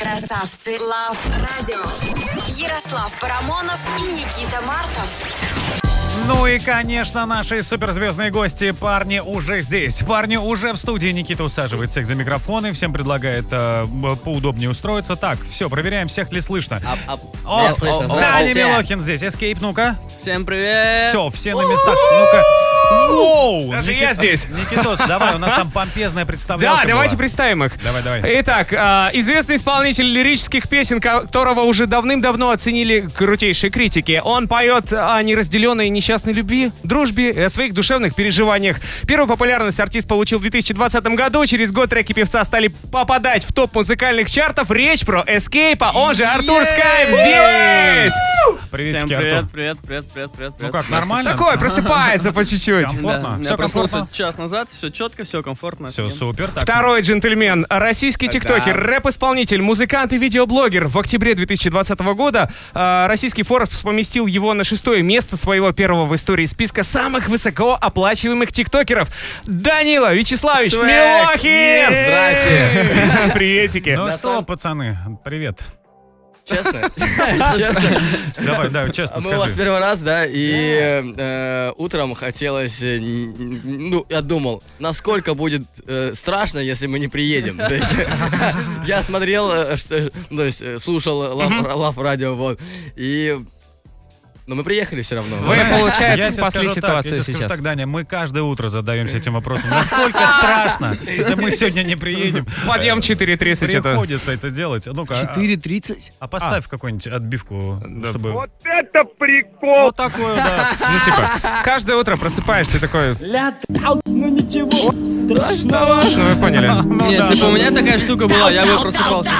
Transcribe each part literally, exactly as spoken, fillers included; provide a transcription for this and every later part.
Красавцы Лав Радио. Ярослав Парамонов и Никита Мартов. Ну и, конечно, наши суперзвездные гости, парни уже здесь. Парни уже в студии. Никита усаживает всех за микрофоны, всем предлагает э, поудобнее устроиться. Так, все, проверяем, всех ли слышно. А, а, О, я слышу, Даня Милохин здесь. Эскейп, ну-ка. Всем привет. Все, все на местах. Ну-ка. Воу! Даже я здесь. Никитос, давай, у нас там помпезное представление. Да, давайте представим их. Давай, давай. Итак, э, известный исполнитель лирических песен, которого уже давным-давно оценили крутейшие критики. Он поет о неразделенной несчастной любви, дружбе и о своих душевных переживаниях. Первую популярность артист получил в две тысячи двадцатом году. Через год треки певца стали попадать в топ музыкальных чартов. Речь про Эскейпа, он же Артур Скайп здесь! Приветики, Всем привет, Артур. привет, привет, привет, привет. Ну как, нормально? Такой, просыпается по чуть-чуть. Комфортно? Да, Все я проснулся комфортно? час назад, все четко, все комфортно. Все офигенно. супер. Так, Второй джентльмен, российский тиктокер, рэп-исполнитель, музыкант и видеоблогер. В октябре две тысячи двадцатого года э, российский Forbes поместил его на шестое место своего первого в истории списка самых высокооплачиваемых тиктокеров. Данила Вячеславович Свэг! Милохин! Здрасте! Приветики. ну На что, самом- пацаны, привет. Честно? Честно? Давай, да, честно Мы у вас скажи. первый раз, да, и э, утром хотелось, э, н- ну, я думал, насколько будет э, страшно, если мы не приедем. То есть, я смотрел, э, что, ну, то есть, э, слушал Лав Радио, вот, и... Но мы приехали все равно. Вы, Знаешь, получается, я тебе спасли скажу так, ситуацию я тебе скажу сейчас. так, Даня, мы каждое утро задаемся этим вопросом. Насколько страшно, если мы сегодня не приедем. Подъем четыре тридцать это. Приходится это делать. Ну-ка, а- четыре тридцать? а поставь какую-нибудь отбивку, чтобы... Вот это прикол! Вот такое, да. Ну, типа, каждое утро просыпаешься и такой... Ну ничего страшного. Ну, вы поняли. Ну Не, да, если бы ну у меня такая штука была, я бы просыпался.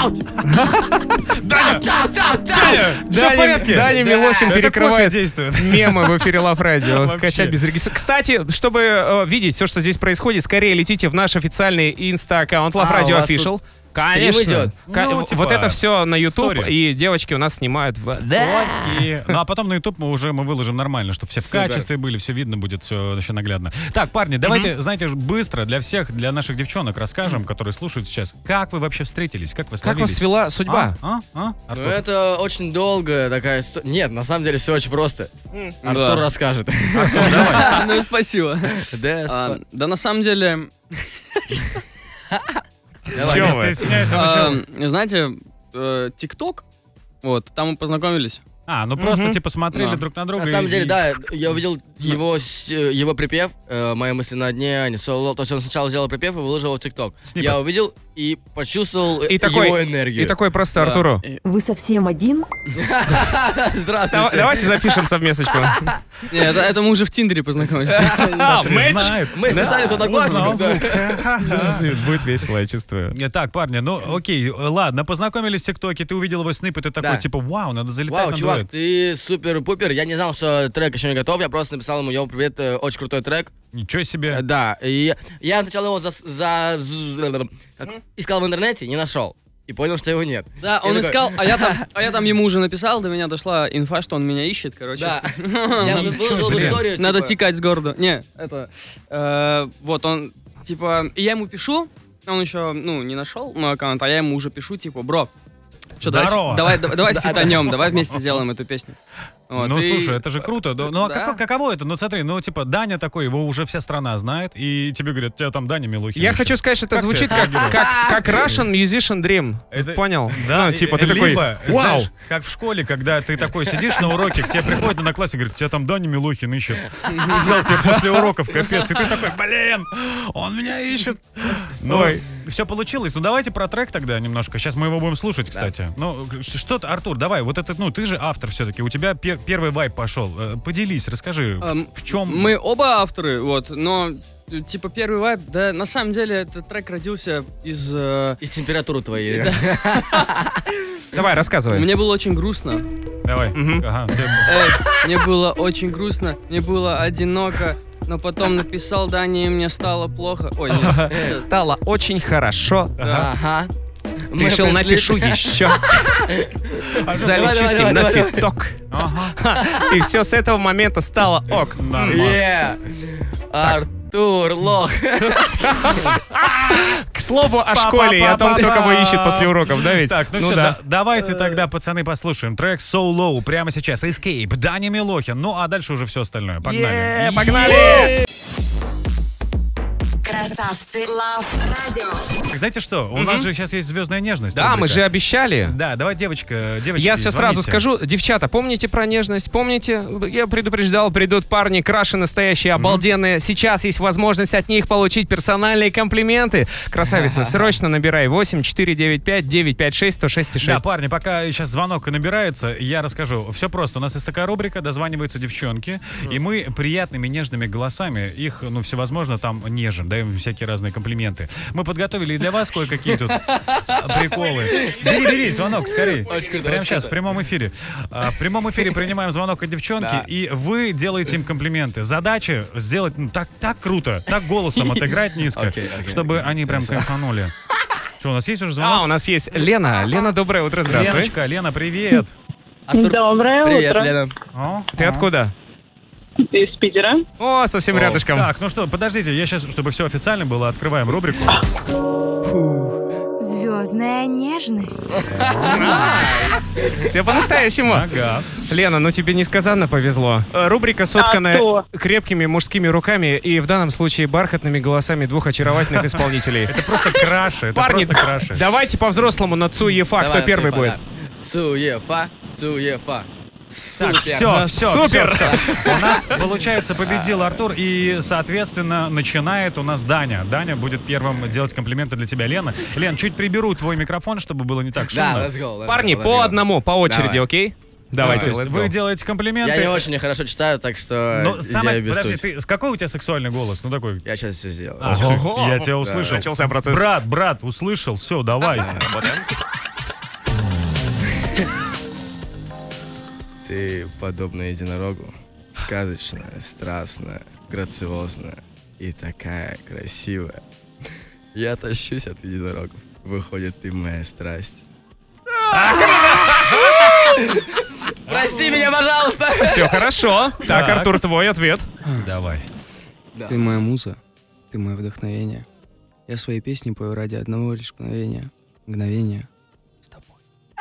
Даня, все в порядке. Даня Милохин Это перекрывает кофе действует. мемы в эфире Лав Радио. Вообще. Качать без регистрации. Кстати, чтобы э, видеть все, что здесь происходит, скорее летите в наш официальный инста-аккаунт Love А, у Radio вас Official. стрим идет? Ка- Ну, вот типа, это все на YouTube, story. и девочки у нас снимают в... Окей. Ну а потом на YouTube мы уже мы выложим нормально, чтобы все в Супер. качестве были, все видно будет, все еще наглядно. Так, парни, давайте, знаете, быстро для всех, для наших девчонок расскажем, которые слушают сейчас, как вы вообще встретились, как вы Как вас словились? свела судьба? А? А? А? Ну, Артур? это очень долгая такая история. Нет, на самом деле все очень просто. Артур Да. расскажет. Ну, спасибо. Да, А, спа- Да, на самом деле, давай. Не Чё вы? стесняйся, ну чё? а, знаете, э, ТикТок, вот, там мы познакомились. А, ну просто типа смотрели Да. друг на друга. На самом и- деле, да, я увидел его, с- его припев, э, «Мои мысли на дне», не соло. То есть он сначала сделал припев и выложил в ТикТок. Сниппет. Я увидел и почувствовал И э, такой- его энергию. И такой просто Артуру. И- Вы совсем один? Здравствуйте. Давай- Давайте запишем совместочку. Не, это, это мы уже в Тиндере познакомились. А, Смотри, матч? знает. Мы списались в Узнал одноклассниках. звук. Будет весело, я чувствую. Не, Так, парни, ну окей, ладно, познакомились в ТикТоке, ты увидел его сниппет, и такой, Да. типа, вау, надо залетать Вау, на чувак, дуэт. ты супер-пупер. Я не знал, что трек еще не готов. Я просто написал ему: «Йоу, привет, э, очень крутой трек». Ничего себе. Э, Да, и я сначала его за, за- з- как, искал в интернете, не нашел. И понял, что его нет. Да, Я он такой, искал, а я там, а я там ему уже написал, до меня дошла инфа, что он меня ищет, короче. Да. Я выложил себе. историю. Надо типа, текать с города. Не, это... э, вот он, типа... И я ему пишу, он еще, ну, не нашел мой аккаунт, а я ему уже пишу, типа, бро, чё, Здорово. Давай, давай, давай фитанем, давай вместе сделаем эту песню. Вот, Ну, и- слушай, это же круто. Да, Ну, а Да. како- каково это? Ну, смотри, ну, типа, Даня такой, его уже вся страна знает, и тебе говорят, тебя там Даня Милохин. Я ищет». хочу сказать, что это Как звучит ты как, отреагировал? как, как Russian Musician Dream. Это- Понял? Да, Ну, типа, и- ты такой, либо, вау! знаешь, как в школе, когда ты такой сидишь на уроке, к тебе приходит одноклассник, говорит, тебя там Даня Милохин ищет. Сказал тебе после уроков, капец. И ты такой, блин, он меня ищет. Ну, Ой. все получилось. Ну, давайте про трек тогда немножко. Сейчас мы его будем слушать, кстати. Ну, что-то, Артур, давай, вот этот, ну, ты же автор все-таки. У тебя пер- первый вайб пошел. Э, Поделись, расскажи, в- Эм, в чем... Мы оба авторы, вот, но, э, типа, первый вайб, да, на самом деле, этот трек родился из... э, Из температуры твоей. Давай, рассказывай. Мне было очень грустно. Давай. Ага, ты- Э, мне было очень грустно, мне было одиноко, но потом написал Дане, и мне стало плохо. Ой, нет. Стало очень хорошо. Ага. Мы Решил, пришли- напишу еще. Залечу с ним на давай, давай. фиток. Ага. И все с этого момента стало ок. Нормас. Yeah. Ар- Артур, лох. К слову о школе и о том, кто кого ищет после уроков, да ведь? Так, ну, Ну все, да. да- давайте тогда, пацаны, послушаем трек So Low прямо сейчас. Escape, Даня Милохин. Ну, а дальше уже все остальное. Погнали. Е, Погнали! Красавцы Лав Радио. Знаете что? У нас же сейчас есть звездная нежность. Да, мы рубрика. же обещали. Да, давай, девочка, девочки, Я все сразу звоните. скажу, девчата, помните про нежность? Помните? Я предупреждал, придут парни, краши настоящие, обалденные. Сейчас есть возможность от них получить персональные комплименты. Красавица, срочно набирай восемь четыре девять пять девять пять шесть сто шесть Да, шесть. парни, пока сейчас звонок набирается, я расскажу. Все просто. У нас есть такая рубрика, дозваниваются девчонки, и мы приятными, нежными голосами их, ну, всевозможно там нежим, даем всякие разные комплименты. Мы подготовили и для вас кое-какие тут приколы. Бери, бери, звонок, скорей. Очень круто, Прямо очень сейчас, круто. в прямом эфире. А, В прямом эфире принимаем звонок от девчонки, Да. и вы делаете им комплименты. Задача сделать ну, так, так круто, так голосом отыграть низко, Окей, окей, чтобы окей. они прям Хорошо. кайфанули. Что, у нас есть уже А, звонок? у нас есть Лена. Лена, доброе утро, здравствуй. Леночка, Лена, привет. Артур, Доброе привет, утро. Лена. О, Ты о. откуда? Из Питера. О, совсем рядышком. Так, ну что, подождите, я сейчас, чтобы все официально было, открываем рубрику. Звездная нежность. Все по-настоящему. Ага. Лена, ну тебе несказанно повезло. Э, Рубрика сотканная что? крепкими мужскими руками и в данном случае бархатными голосами двух очаровательных исполнителей. Это просто краши, это Парни, просто краши. давайте по-взрослому на Цу Ефа. Кто Давай, первый Цуефа, будет? да. Цуефа, Цуефа. Так, Супер. все, все, Супер. У нас, получается, победил Артур, и, соответственно, начинает у нас Даня. Даня будет первым делать комплименты для тебя, Лена. Лен, чуть приберу твой микрофон, чтобы было не так шумно. Да, let's go, let's Парни, go, let's по go. одному, по очереди, Давай. окей? То Давайте, есть let's вы go. делаете комплименты. Я не очень хорошо читаю, так что Ну, самое, я без подожди, сути. ты, с какой у тебя сексуальный голос? Ну, такой... Я сейчас все сделаю. А, всё, Ого. я тебя услышал. Начался процесс. Брат, брат, услышал, все, давай. Ты подобна единорогу, сказочная, страстная, грациозная и такая красивая. Я тащусь от единорогов. Выходит, ты моя страсть. Прости меня, пожалуйста! Все хорошо. Так, Так. Артур, твой ответ. Давай. Ты моя муза, ты мое вдохновение. Я свои песни пою ради одного лишь мгновения. Мгновения с тобой.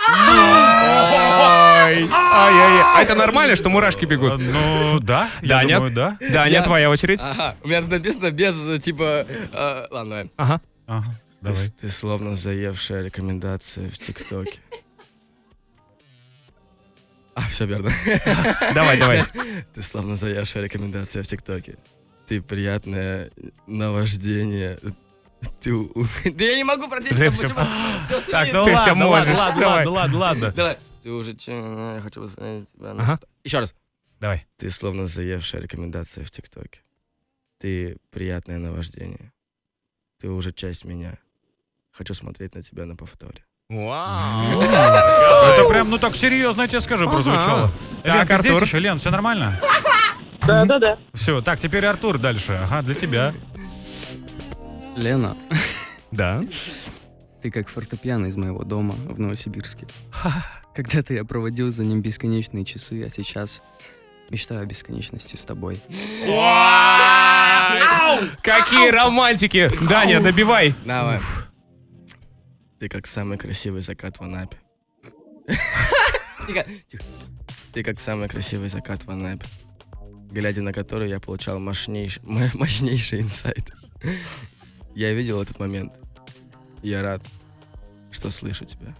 Ой, ай-яй-яй. А это нормально, что мурашки бегут? Ну, да, я Даня? думаю, да. Даня, Я- твоя очередь. Ага, у меня тут написано без, э, типа... э, ладно, давай. Ага. Ага, Ты, давай. с- ты словно заевшая рекомендация в ТикТоке. А, все верно. Давай, давай. Ты словно заевшая рекомендация в ТикТоке. Ты приятное наваждение. Ты... у- Да я не могу прочесть, Да там всё. почему... Всё Так, слив. ну Ты всё ладно, ладно, можешь, ладно, давай. ладно, ладно, ладно. Давай. Ты уже... че- Я хочу посмотреть тебя. на- Ага. Еще раз. Давай. Ты словно заевшая рекомендация в ТикТоке. Ты приятное наваждение. Ты уже часть меня. Хочу смотреть на тебя на повторе. Вау. Это прям, ну так серьезно, я тебе скажу, Ага. прозвучало. Лен, Так, ты здесь Артур. еще? Лен, все нормально? Да-да-да. Все, так, теперь Артур дальше. Ага, для тебя. Лена, Да. ты как фортепиано из моего дома в Новосибирске. Когда-то я проводил за ним бесконечные часы, а сейчас мечтаю о бесконечности с тобой. Какие романтики. Даня, добивай. Давай. Ты как самый красивый закат в Анапе. Тихо, тихо. Ты как самый красивый закат в Анапе, глядя на который я получал мощнейший, м- мощнейший инсайт. Я видел этот момент. Я рад, что слышу тебя.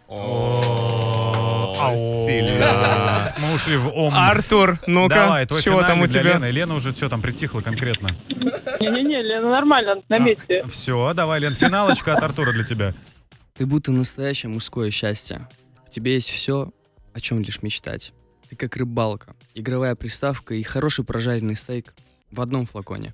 Сильно. Мы ушли в ом. Артур, ну-ка, Давай, твой чего там финальный у для тебя? Лены. Лена уже все там притихла конкретно. Не-не-не, Лена, нормально, на месте. Все, давай, Лен, финалочка от Артура для тебя. Ты будто настоящее мужское счастье. В тебе есть все, о чем лишь мечтать. Ты как рыбалка, игровая приставка и хороший прожаренный стейк в одном флаконе.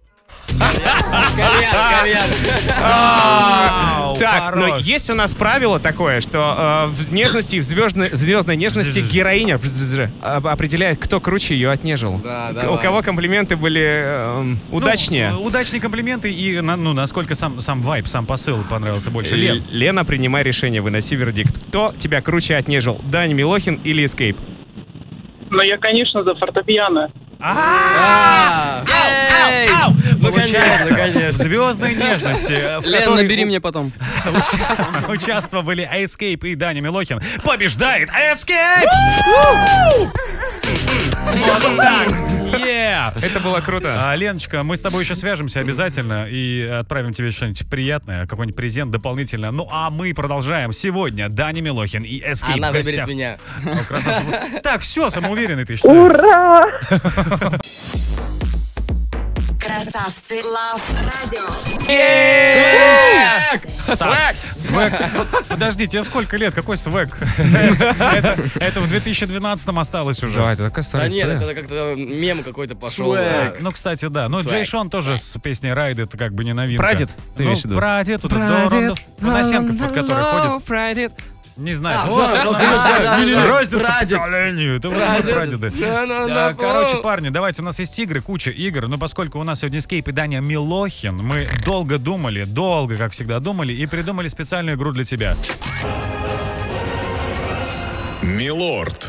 А, Так, но хорош. есть у нас правило такое, что э, в нежности, в звездной, в звездной нежности героиня а, определяет, кто круче ее отнежил. Да, К- давай. У кого комплименты были эм, удачнее. Ну, удачные комплименты и, на- ну, насколько сам, сам вайб, сам посыл понравился больше. Л- Лен, Лена, принимай решение, выноси вердикт. Кто тебя круче отнежил, Даня Милохин или Escape? Но я, конечно, за фортепиано. А! Эй! Ау! Ну, Получается, конечно, конечно. в «Звездной нежности», в Лен, которой набери у- мне потом. уча- участвовали Escape и Даня Милохин, побеждает Escape! Вот так! Yeah! Это было круто. А, Леночка, мы с тобой еще свяжемся обязательно и отправим тебе что-нибудь приятное, какой-нибудь презент дополнительно. Ну а мы продолжаем. Сегодня Даня Милохин и Escape Она в выберет гостях. меня. О, красавчик. Так, все, самоуверенный ты, что ли? Ура! Красавцы Лав Радио. Так, свэг. Подожди, тебе сколько лет? Какой свэг? Это это в две тысячи двенадцатом осталось уже. Да, это такая Да старая нет, история. это как-то мем какой-то пошел. А, Ну, кстати, да. Ну, Свэг. Джей Шон тоже с песней «Райд» это как бы не новинка. Прадед, ты Ну, имеешь в виду? прадед, вот этот Дорон, Панасенков, под который ходит. Прадед. Не знаю. А, Вот, знаю, это ну, нормально. конечно, не-не-не. Разница Прадед. поколению. Это вот мы Прадед. прадеды. Да-да-да. Да, короче, парни, давайте, у нас есть игры, куча игр, но поскольку у нас сегодня Escape и Даня Милохин, мы долго думали, долго, как всегда, думали и придумали специальную игру для тебя. Милорд.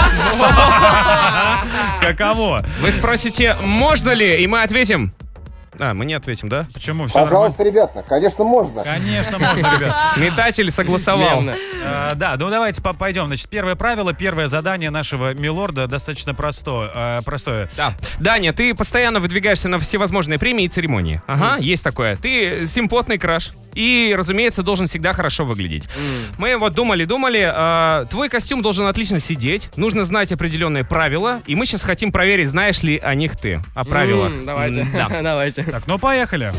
Каково? Вы спросите, можно ли, и мы ответим. А, мы не ответим, да? Почему все Пожалуйста, ребята, конечно, можно. Конечно, можно, ребят. Метатель согласовал. Мемно. А, да, ну давайте по- пойдем. Значит, первое правило, первое задание нашего Милорда достаточно простое. а, простое. Да. Даня, ты постоянно выдвигаешься на всевозможные премии и церемонии. Ага, есть такое. Ты симпотный краш. И, разумеется, должен всегда хорошо выглядеть. Мы вот думали-думали. а, твой костюм должен отлично сидеть. Нужно знать определенные правила. И мы сейчас хотим проверить, знаешь ли о них ты. О правилах. М, Давайте, М, Да. давайте. Так, ну поехали.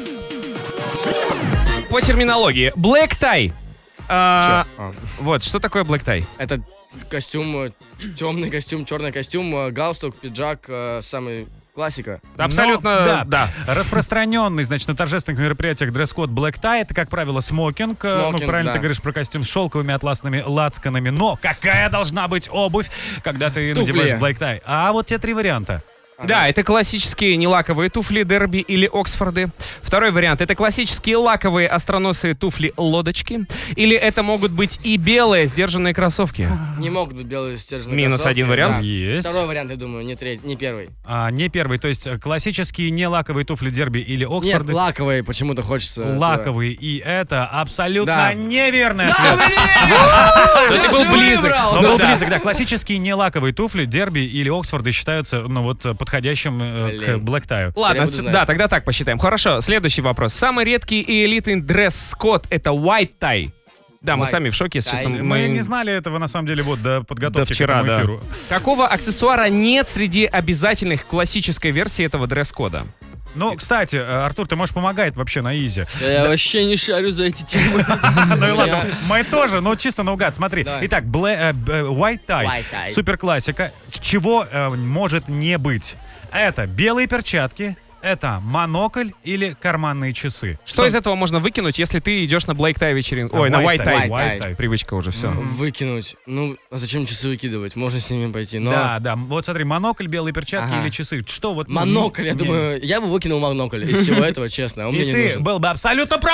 По терминологии. Black tie. А, Чё? А. Вот, что такое black tie? Это костюм, темный костюм, черный костюм, э, галстук, пиджак, э, самый классика. Абсолютно, Ну, да. да. Распространенный, значит, на торжественных мероприятиях дресс-код black tie. Это, как правило, смокинг. Э, ну, Смокинг, правильно да. ты говоришь про костюм с шелковыми атласными лацканами. Но какая должна быть обувь, когда ты Туфли. надеваешь black tie? А вот те три варианта. Да, это классические нелаковые туфли Дерби или Оксфорды. Второй вариант — это классические лаковые остроносые туфли лодочки. Или это могут быть и белые сдержанные кроссовки. Не могут быть белые стерженные Минус кроссовки. один вариант. Да. Есть. Второй вариант, я думаю, не третий, не первый. А, не первый, то есть э, классические не лаковые туфли Дерби или Нет, Оксфорды. лаковые почему-то хочется. этого. Лаковые, и это абсолютно Да. неверный ответ. Но ты был близок. Но Ну был да. близок, да. Классические не лаковые туфли Дерби или Оксфорды считаются, ну вот, э, подходящим э, к Блин. black tie. Ладно, Я буду ц- знать. да, тогда так посчитаем. Хорошо, следующий вопрос. Самый редкий и элитный дресс-код — это white tie. Да, мы White сами в шоке, если tie. честно. Мы не знали этого, на самом деле, вот до подготовки До вчера, к этому да. эфиру. Какого аксессуара нет среди обязательных классической версии этого дресс-кода? Ну, кстати, э, Артур, ты можешь помогать вообще на изи. Я вообще не шарю за эти темы. Ну и ладно, мы тоже, ну чисто наугад, смотри. Давай. Итак, блэ- э, б- э, white tie, White tie. супер классика. Чего э, может не быть? Это белые перчатки, это монокль или карманные часы. Что из этого можно выкинуть, если ты идешь на black tie вечеринку? Ой, на White white tie, tie. white tie. Привычка уже, все. Выкинуть. Ну, а зачем часы выкидывать? Можно с ними пойти. Но Да, да. Вот смотри, монокль, белые перчатки Ага. или часы. Что вот... ну, монокль, я не- думаю, я бы выкинул монокль из всего этого, честно. Он мне И не ты нужен. был бы абсолютно прав.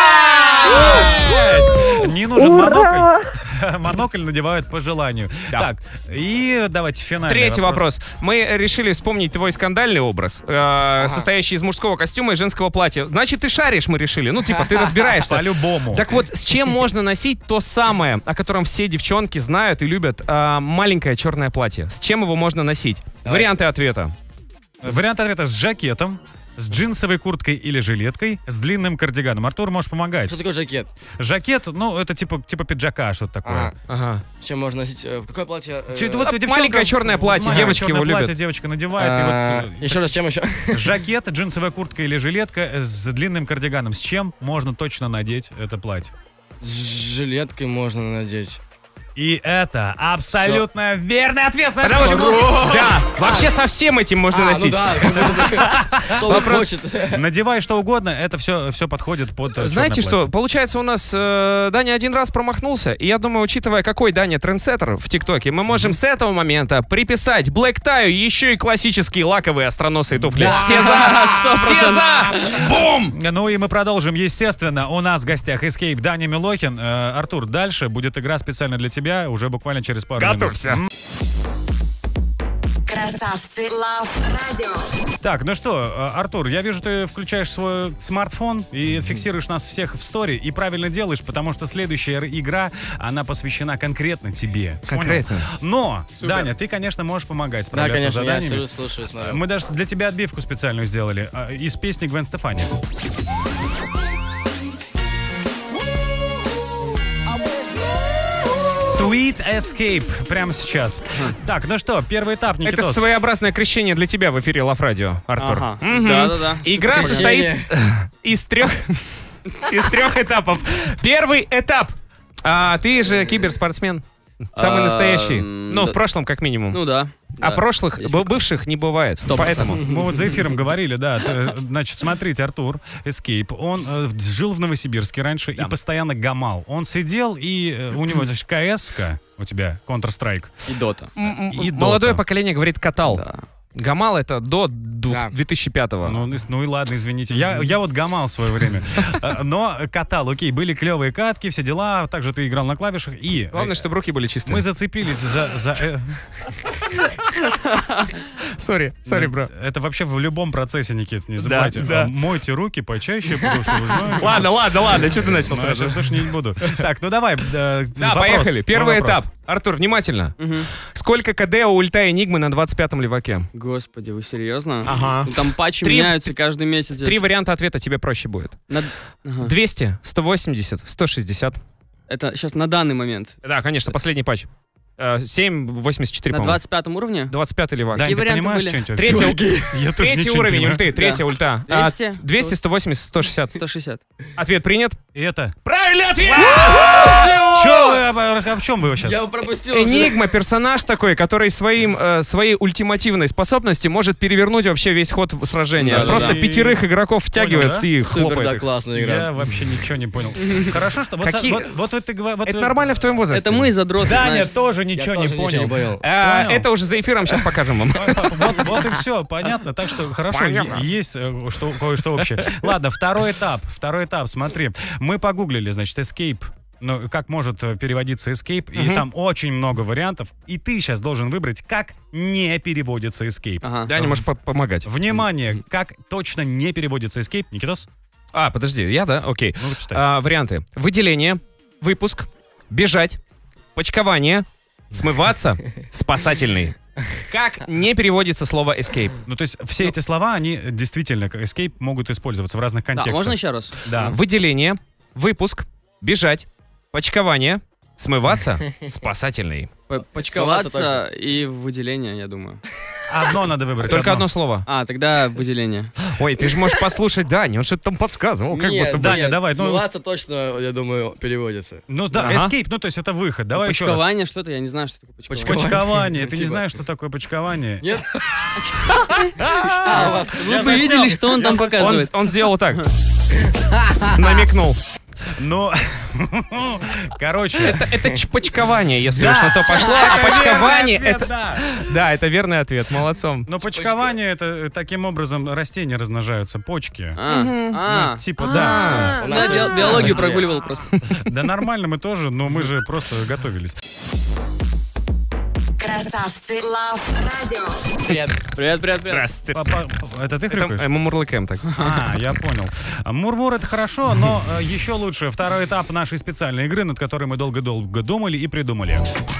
Есть! Не нужен монокль. Монокль надевают по желанию. Да. Так, и давайте финальный Третий вопрос. Мы решили вспомнить твой скандальный образ, э, состоящий из мужского костюма и женского платья. Значит, ты шаришь, мы решили. Ну, типа, ты разбираешься. По-любому. Так вот, с чем можно носить то самое, о котором все девчонки знают и любят, э, маленькое черное платье? С чем его можно носить? Варианты ответа. Вариант ответа: с жакетом, с джинсовой курткой или жилеткой, с длинным кардиганом. Артур, можешь помогать. Что такое жакет? Жакет, ну, это типа, типа пиджака, что-то такое. Ага. Ага. Чем можно носить? э, Какое платье? э, Чуть- вот А, девчонка- маленькое черное платье, маленькое девочки черное его платье любят. девочка надевает. а, И вот, Еще раз, чем еще? э, жакет, джинсовая куртка или жилетка с длинным кардиганом. С чем можно точно надеть это платье? С жилеткой можно надеть. И это абсолютно верный ответ. Знаешь Потому что- почему? Да, вообще со всем этим можно А, ну носить. да, как будто бы. Кто Вопрос- хочет. Надевай что угодно, это все, все подходит под э, Знаете черное что, платье. получается, у нас э, Даня один раз промахнулся, и я думаю, учитывая, какой Даня трендсеттер в ТикТоке, мы можем с этого момента приписать Black Tie еще и классические лаковые остроносые туфли. Все за! Все за! Бум! Ну и мы продолжим, естественно. У нас в гостях Escape Даня Милохин. Э, Артур, дальше будет игра специально для тебя, уже буквально через пару Готовься. минут. Красавцы Лав Радио. Так, ну что, Артур, я вижу, ты включаешь свой смартфон и фиксируешь нас всех в стори. И правильно делаешь, потому что следующая игра, она посвящена конкретно тебе. Конкретно. Понял? Но, Супер. Даня, ты, конечно, можешь помогать справляться да, конечно, с заданиями. Я слушаю, смотрю. Мы даже для тебя отбивку специальную сделали из песни Гвен Стефани. Sweet Escape прямо сейчас. Так, ну что, первый этап, Никитос. Это своеобразное крещение для тебя в эфире Лав Радио, Артур. Ага. Угу. Да-да-да. Игра Супер состоит из трех из трех этапов. Первый этап. А ты же киберспортсмен. Самый настоящий. Ну, в прошлом, как минимум. Ну да. А прошлых, бывших не бывает. Поэтому. Мы вот за эфиром говорили, да. Значит, смотрите, Артур Escape, он э, жил в Новосибирске раньше да. и постоянно гамал. Он сидел, и э, у него, значит, КС-ка у тебя, Counter-Strike. И Дота. И Молодое Dota. поколение говорит катал. Да. Гамал это до две тысячи пятого. Ну, ну и ладно, извините. Я, я вот гамал в свое время. Но катал, окей, были клевые катки, все дела. Также ты играл на клавишах. И главное, чтобы руки были чистые. Мы зацепились за... за Сори, сори, бро. Это вообще в любом процессе, Никит, не забывайте. Да, да. Мойте руки почаще, потому что вы знаете... Ладно, ладно, ладно, что ты начал сразу? Я тоже не буду. Так, ну давай. Да, поехали. Первый этап. Артур, внимательно. Сколько КД у ульта Энигмы на двадцать пятом леваке? Господи, вы серьезно? Ага. Там патчи Три- меняются каждый месяц. Три варианта ответа тебе проще будет. На- Ага. двести, сто восемьдесят, сто шестьдесят. Это сейчас на данный момент. Да, конечно, последний патч. Э, семь восемьдесят четыре, На по-моему. двадцать пятом уровне? двадцать пятый левак. Дань, Какие ты варианты понимаешь были? что-нибудь вообще? Третий, Я тоже третий ничего не уровень понимаю. ульты, третья ульта. А, двести? двести, сто восемьдесят, сто шестьдесят. сто шестьдесят. Ответ принят? И это... Правильный ответ! Чё вы, об- об чем вы его сейчас? Я его пропустил. уже. Энигма — персонаж такой, который своим, э, своей ультимативной способностью может перевернуть вообще весь ход сражения. Да-да-да. Просто И- пятерых игроков втягивает да? и Супер, хлопает да, их. классная игра. Я вообще ничего не понял. Хорошо, что... Вот, Какие- вот, вот, вот ты говор- вот Это вы- нормально в твоем возрасте. Это мы задроты, Даня знаешь. тоже Я ничего тоже не ничего понял. не понял. А, Понял. это уже за эфиром сейчас покажем вам. Вот, вот и все, понятно. Так что хорошо, Понятно. е- есть э, что, кое-что общее. Ладно, второй этап. Второй этап, смотри. Мы погуглили, значит, escape. Ну, как может э, переводиться escape, и Мгм. там очень много вариантов. И ты сейчас должен выбрать, как не переводится escape. Ага. Даня, можешь по- помогать. Внимание, как точно не переводится escape, Никитос? А, подожди, я, да? Окей. Ну, читай. А, варианты. Выделение, выпуск, бежать, почкование, смываться, спасательный. Как не переводится слово escape? Ну, то есть все эти слова, они действительно, как escape, могут использоваться в разных Да, контекстах. можно еще раз? Да. Выделение, выпуск, бежать, почкование, смываться, спасательный. П- Почковаться и выделение, я думаю. Одно надо выбрать. Только одно слово. А, тогда выделение. Ой, ты же можешь послушать Дани, он что-то там подсказывал, как Нет, будто бы. Даня, давай, ну- Смываться точно, я думаю, переводится. Ну да, Ага. escape, ну то есть это выход. Давай еще раз. Почкование что-то, я не знаю, что такое почкование. Почкование. Ты не Типа. знаешь, что такое почкование? Нет? А, у вас- Вы бы видели, что он там Он, показывает. он сделал так. Намекнул. Ну, короче. Это, это ч- почкование, если Да, уж на то пошло. это А почкование верный ответ, это... да. Да, это верный ответ, молодцом. Но почкование это э, таким образом растения размножаются, почки. А, а. Ну, типа, да. А, У нас да, это- би- биологию у нас это- прогуливал просто. Да нормально мы тоже, но мы же просто готовились. Красавцы Лав Радио. Привет. Привет, привет, привет. Здравствуйте. Папа, это ты Это, хрюкаешь? э, мы мурлыкаем так. А, я понял. Мурмур это хорошо, но э, еще лучше второй этап нашей специальной игры, над которой мы долго-долго думали и придумали.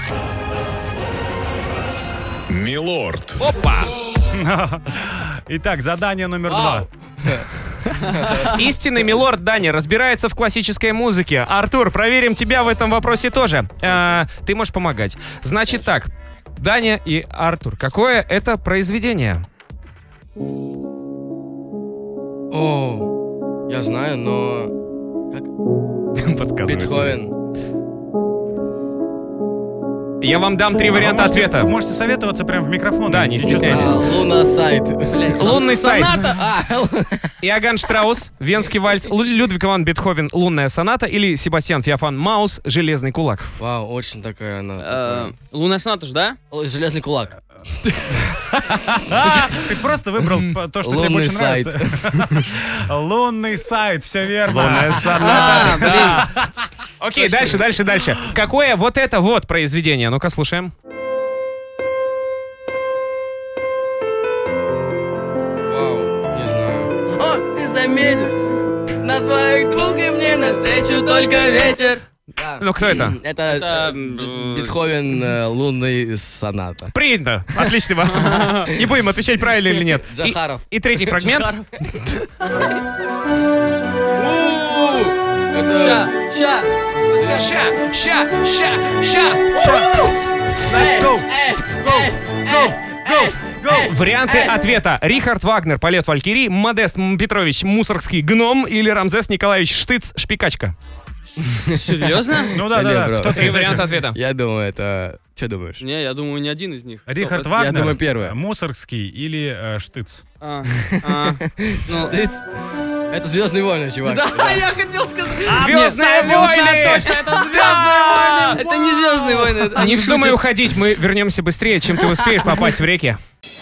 Милорд. Опа! Итак, задание номер два. Истинный милорд Дани разбирается в классической музыке. Артур, проверим тебя в этом вопросе тоже. Э, ты можешь помогать. Значит так, Даня и Артур, какое это произведение? О, я знаю, но... Как? Подсказывайте. Бетховен. Я вам дам три варианта Вы можете- ответа. Вы можете советоваться прямо в микрофон. Да, не И- стесняйтесь. А, Луна сайт. Лунный сайт. Соната. А, Иоганн Штраус, Венский вальс, Лу- Людвиг ван Бетховен, Лунная соната или Себастьян Феофан Маус, Железный кулак. Вау, очень такая она. Э, Лунная соната же, да? такая. Железный кулак. Ты просто выбрал п- то, что тебе Лунный больше сайт. нравится. Лунный сайт, все верно. Лунная соната. Да. Окей, дальше, дальше, дальше. Какое вот это вот произведение? Ну-ка, слушаем. слышу только ветер. Ну, кто это? Это, Это, э, Дж- Бетховен, э, лунный соната. Принято. Отлично. Не будем отвечать, правильно или нет. И- Джахаров. И третий фрагмент. Ща, ща. Ща, ща, ща, ща. Let's go! Варианты ответа. Рихард Вагнер, полет Валькирии, Модест М. Петрович, Мусоргский гном или Рамзес Николаевич Штыц, Шпикачка. Серьезно? Ну да, Да да, не, да. бро. Кто-то Три из варианта этих. ответа. Я думаю, это... Что думаешь? Не, я думаю, ни один из них. Рихард Стоп, Вагнер, Я думаю, первое. Мусоргский или э, Штыц. А, а, ну, Ты- Это «Звездные войны», чувак. Да, я хотел сказать. Звездные войны! Точно, это «Звездные войны». Это не Звездные войны. это Не они вздумай шутят. уходить, мы вернемся быстрее, чем ты успеешь попасть в реки.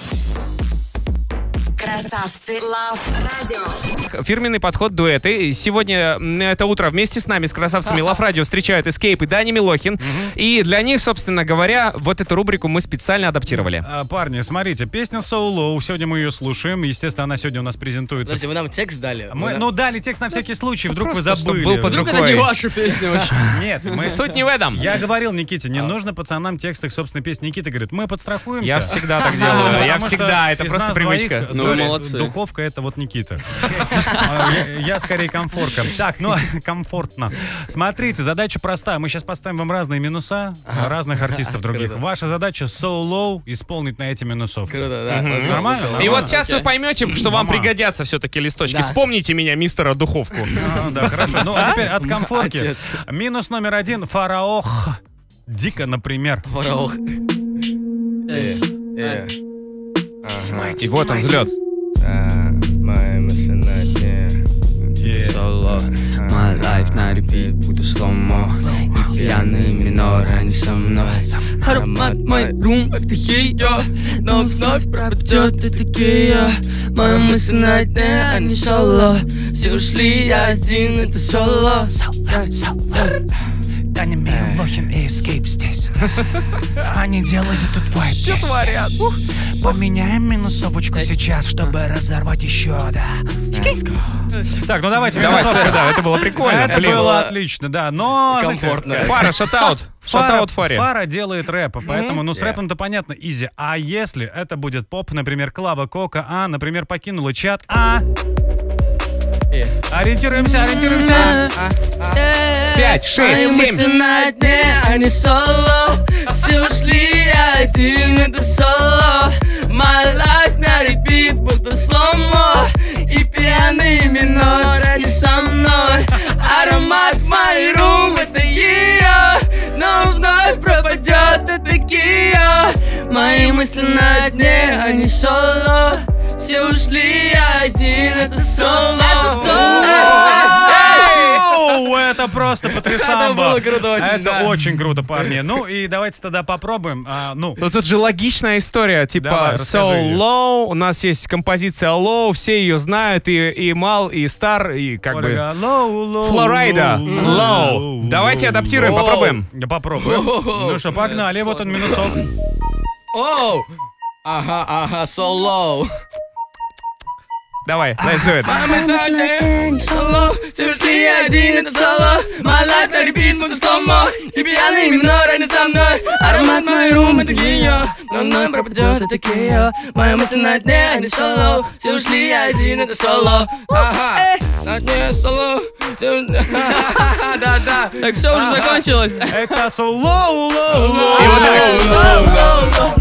Красавцы Лав Радио. Фирменный подход дуэты. Сегодня м, это утро вместе с нами, с красавцами Лав Радио, встречают Escape и Дани Милохин. И для них, собственно говоря, вот эту рубрику мы специально адаптировали. А, парни, смотрите, песня So Low, сегодня мы ее слушаем. Естественно, она сегодня у нас презентуется. Подожди, вы нам текст дали? Мы, Вы нам- ну, дали текст на всякий случай, вдруг вы Просто, чтоб забыли. был под Вдруг это рукой. не ваша песня вообще. Нет, мы... Суть не в этом. Я говорил Никите, не нужно пацанам текст их собственной песни. Никита говорит, мы подстрахуемся. Я всегда так делаю. Я Потому всегда, что это из просто нас привычка. двоих, Ну, сори, молодцы. Духовка — это вот Никита. А, я- Я скорее комфорка. Так, ну, комфортно. Смотрите, задача простая. Мы сейчас поставим вам разные минуса разных артистов других. Круто. Ваша задача So Low исполнить на эти минусовки. Круто, да. let's go. Нормально? И Нормально? вот сейчас вы поймете, что вам Мама. пригодятся все-таки листочки. Да. Вспомните меня, мистера Духовку. А, Да, хорошо. Ну, а теперь от комфорки. Молодец. Минус номер один. Фараох. Дико, например. Фараох. Э, э. И вот он, взлет. А, мои мысли на дне. Соло, my life на repeat, буду сломо. И пьяный минор, они со мной. Аромат мой рум, это хия. Но вновь пропадет это кия. Мои мысли на дне, они соло. Все ушли, я один, это соло. Даня Милохин и Escape здесь. Они делают тут вайп. Что творят? Поменяем минусовочку сейчас, чтобы разорвать еще, да. Так, ну давайте Давай, минусовку. да, это было прикольно. Это Блин. было отлично, да, но... Комфортно. знаете, Фара, шатаут. Фара, Шатаут Фаре. Фара делает рэп, поэтому, ну, с рэпом-то понятно, изи. А если это будет поп, например, Клава Кока, а, например, покинула чат, а... Э. Ориентируемся, ориентируемся. Пять, шесть, семь. на дне, они соло. Все ушли, я один, это соло. My life на repeat, будто сломо. И пьяный минор, они со мной. Аромат мой рум, это ее. Но вновь пропадет это кия. Мои мысли на дне, они соло. Все ушли, я один, это соло. Это Оу, это просто потрясамбо. Это было круто очень, Это да. очень круто, парни. Ну и давайте тогда попробуем. А, ну, Ну тут же логичная история, типа Давай, расскажи So её. Low, у нас есть композиция Low, все ее знают, и, и Мал, и Стар, и как бы... Ольга, low, low, Флорайда, low, Low. low, Давайте low, адаптируем, low. попробуем. Да, попробуем. Ну что, погнали, вот он минусок. Оу! Ага, ага, so low. Давай, let's do it. соло, все ушли, я один, это соло. My life на repeat, буду сломо. И пьяный минор, они со мной. Аромат мой рум, это гия. Но вновь пропадет это кия. Мои мысли на дне, они соло. Все ушли, я один, это соло. Ага, на дне соло. Да-да. Так все уже закончилось. Это so low, low, И low. вот так.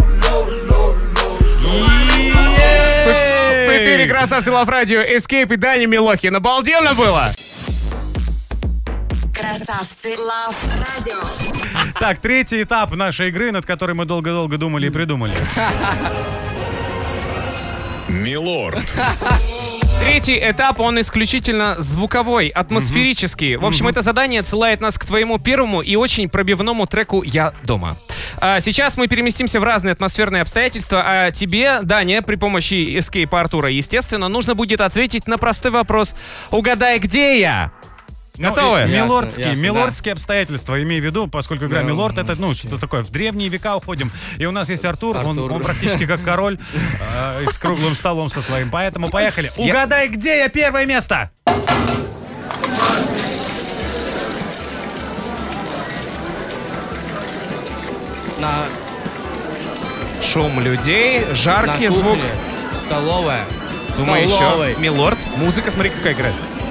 В эфире красавцы Лав Радио, Escape и Дани Милохин. Обалденно было! Красавцы Лав Радио. Так, третий этап нашей игры, над которой мы долго-долго думали и придумали. Милорд. Третий этап, он исключительно звуковой, атмосферический. В общем, это задание отсылает нас к твоему первому и очень пробивному треку «Я дома». А сейчас мы переместимся в разные атмосферные обстоятельства, а тебе, Даня, при помощи Escape Артура, естественно, нужно будет ответить на простой вопрос «Угадай, где я?». Ну, Готовы? и Ясно, Милордские, ясно, милордские обстоятельства, имею в виду, поскольку игра Ну, Милорд, это, ну, что-то такое, в древние века уходим. И у нас есть Артур, он, Артур. он практически как король, э, с круглым столом со своим. Поэтому поехали. Угадай, где я, первое место! На, Шум людей, на жаркий кухне, звук. столовая. Думаю, Столовой. еще. Милорд, музыка, смотри, какая играет.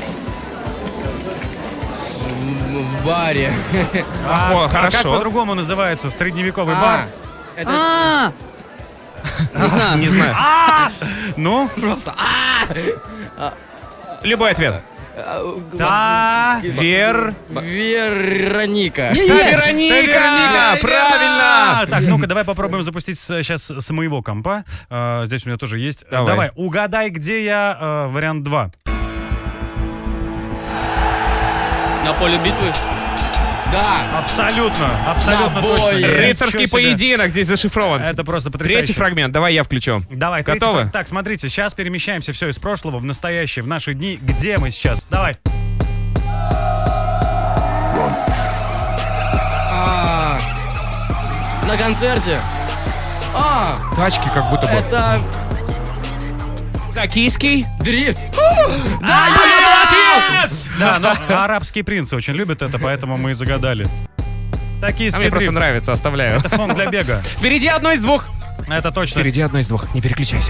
В баре. А, О, а как хорошо. по-другому называется средневековый А, бар? это А, не знаю. Не знаю. А! Ну? просто... Любой ответ. Да. Вер... Вероника. Не, Да, не, Вероника! Вероника, Правильно! Так, ну-ка, давай попробуем запустить сейчас с моего компа. Э, Здесь у меня тоже есть. Давай. Давай, угадай, где я, э, вариант два. На поле битвы. Да. Абсолютно, абсолютно На точно. бое. Ничего Рыцарский себе. поединок здесь зашифрован. Это просто потрясающе. Третий фрагмент, давай я включу. Давай, третий Готовы? фраг- Так, смотрите, сейчас перемещаемся все из прошлого в настоящее, в наши дни. Где мы сейчас? Давай. А, на концерте. А, Тачки как будто бы. это Токийский. дрифт. Да, но арабские принцы очень любят это, поэтому мы и загадали. Такие А мне просто нравится, оставляю. Это фон для бега. Впереди одно из двух. Это точно. Впереди одно из двух. Не переключайся.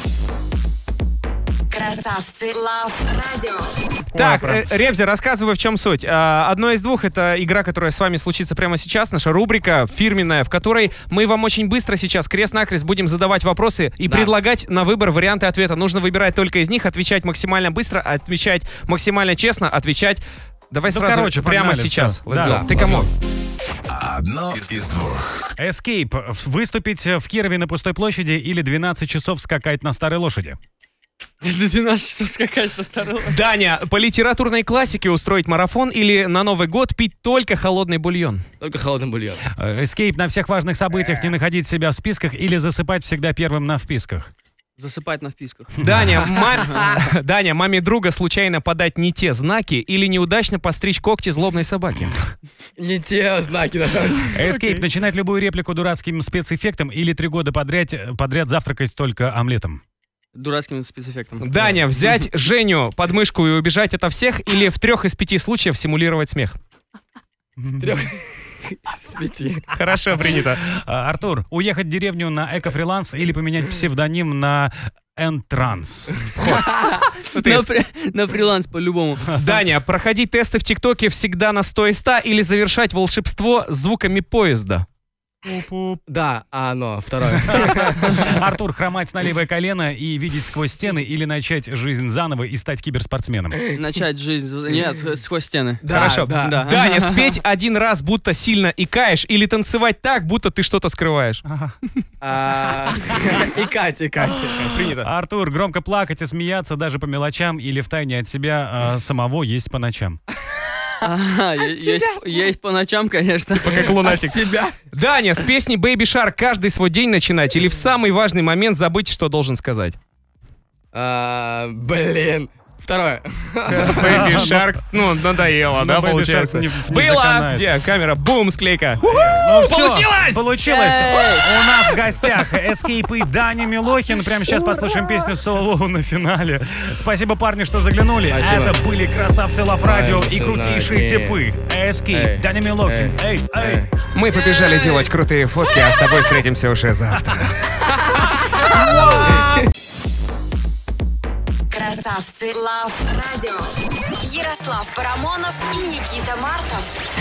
Красавцы Лав Радио. Так, прям. э, Ребзи, рассказывай, в чем суть. А, одно из двух — это игра, которая с вами случится прямо сейчас, наша рубрика фирменная, в которой мы вам очень быстро сейчас крест-накрест будем задавать вопросы и Да. предлагать на выбор варианты ответа. Нужно выбирать только из них, отвечать максимально быстро, отвечать максимально честно, отвечать... Давай Ну, сразу короче, прямо погнали, сейчас. всё. Let's Да. go. Ты кому? Одно из двух. Escape. Выступить в Кирове на пустой площади или двенадцать часов скакать на старой лошади? До двенадцати часов скакать по старому. Даня, по литературной классике устроить марафон или на Новый год пить только холодный бульон? Только холодный бульон. Э, Escape на всех важных событиях, не находить себя в списках или засыпать всегда первым на вписках? Засыпать на вписках. Даня, ма- Даня, маме друга случайно подать не те знаки или неудачно постричь когти злобной собаки? Не те знаки, на самом деле. Escape. Начинать любую реплику дурацким спецэффектом или три года подряд, подряд завтракать только омлетом? Дурацким спецэффектом. Даня, взять Женю под мышку и убежать ото всех или в трех из пяти случаев симулировать смех? Трех с пяти. Хорошо, принято. А, Артур, уехать в деревню на эко-фриланс или поменять псевдоним на Энтранс? Ну, ты На, с- фри- на фриланс по-любому. Даня, проходить тесты в ТикТоке всегда на сто из ста или завершать волшебство звуками поезда? Да, а оно, второе. Артур, хромать на левое колено и видеть сквозь стены или начать жизнь заново и стать киберспортсменом? Начать жизнь... за- Нет, сквозь стены. Да, Хорошо. да. Да. Даня, спеть один раз, будто сильно икаешь, или танцевать так, будто ты что-то скрываешь? А, И Катя, и Катя. Принято. Артур, громко плакать и смеяться даже по мелочам или втайне от себя а, самого есть по ночам? Ага, е- есть, есть по ночам, конечно. Как лунатик. Тебя. Даня, с песни Baby Shark каждый свой день начинать или в самый важный момент забыть, что должен сказать? А, Блин. Второе. Baby Shark, ну, надоело, Ну, да, Baby получается? Shark не- не Было! заканает. Где? Камера, бум, склейка. Ну всё, Получилось! Получилось! Эй! У нас в гостях Escape и Даня Милохин. Прямо сейчас послушаем песню соло на финале. Спасибо, парни, что заглянули. Спасибо. Это были красавцы Лав Радио и Ай, крутейшие пацаны. типы. Escape, Эй, Даня Милохин. Эй, эй. Мы побежали делать крутые фотки, а с тобой встретимся уже завтра. Красавцы Лав Радио. Ярослав Парамонов и Никита Мартов.